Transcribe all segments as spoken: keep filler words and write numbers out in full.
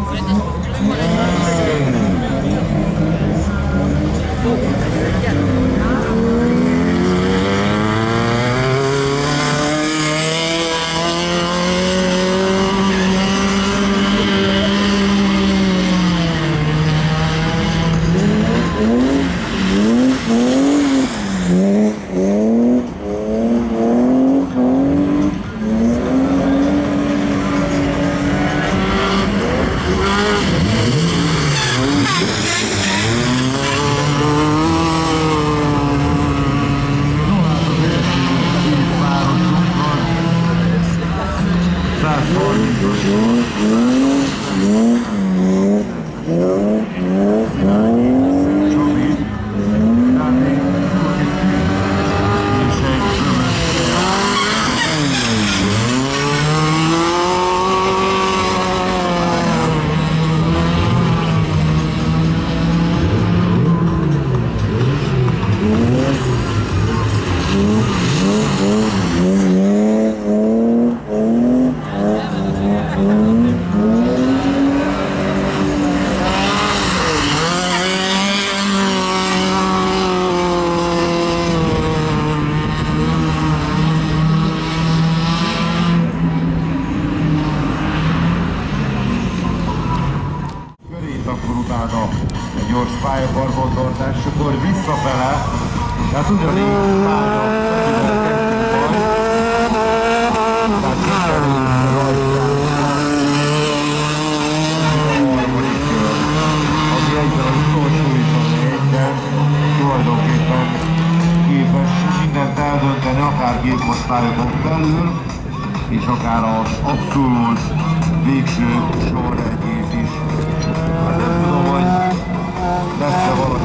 pályakarbantartás, és akkor visszafele, tehát ugyanígy pálya, tehát sikerült rajtán a harmadik kör, ami egyben az utolsó is a négyben tulajdonképpen képes mindent eldönteni, akár géposztályokon belül, és akár az abszolút végső sorrendjét is. Hát nem tudom, hogy lesz-e valaki.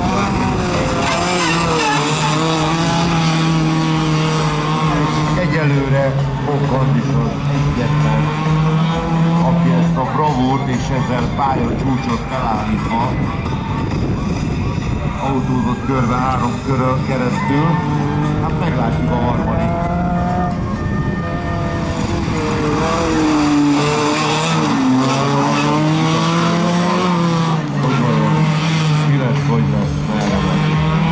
Egyelőre Ockandison egyetlen, aki ezt a bravúrt és ezzel pálya csúcsot felállítva autózott körbe három körön keresztül, hát meglátjuk a harmadik. Hogy lesz, merre megy.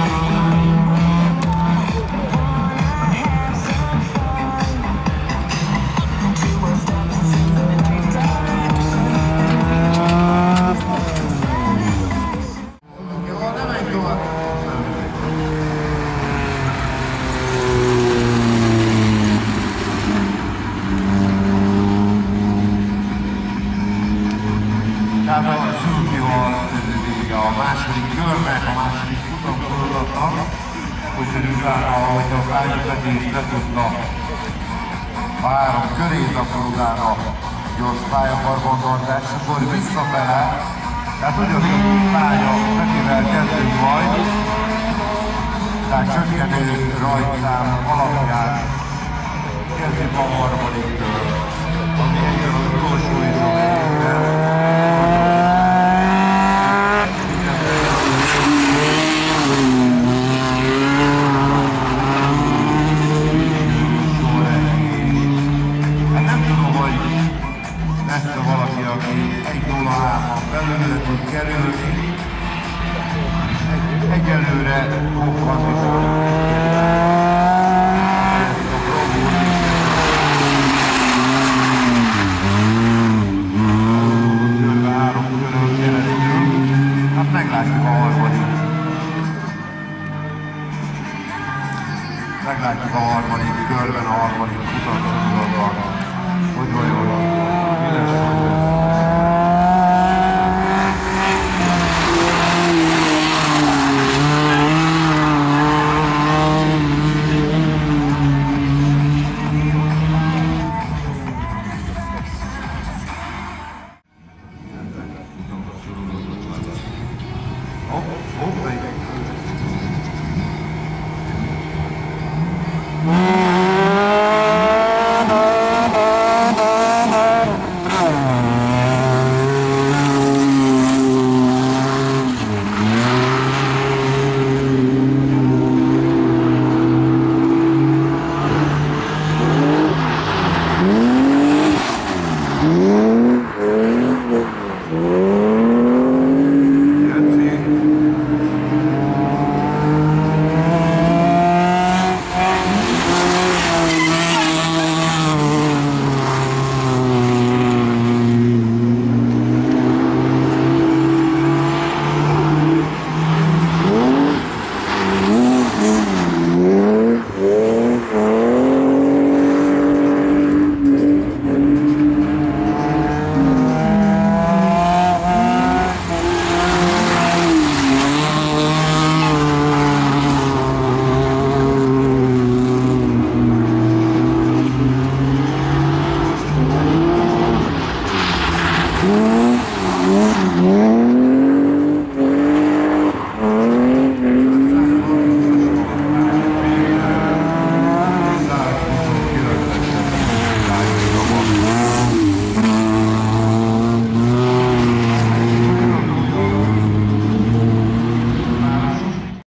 Tehát a Suzuki-val a második körnek, a második futamsorodatnak, úgyhogy utána, ahogy a pályavetést le tudta a három körét, akkor utána gyors pályakarbantartás, akkor visszafele, tehát ugyanúgy pálya petivel kezdünk majd, tehát csökkenő rajtszám alapján kezdjük a harmadik kör, ami egyben az utolsó és a végében. Lesz valaki, aki egy nulla hárman belőle tud kerülni. Egyelőre Ockandison. Körbe három körön keresztül. Hát meglátjuk a harmadik. Meglátjuk a harmadik körben, a harmadik futamsorodatban. Hogy vajon? Yeah.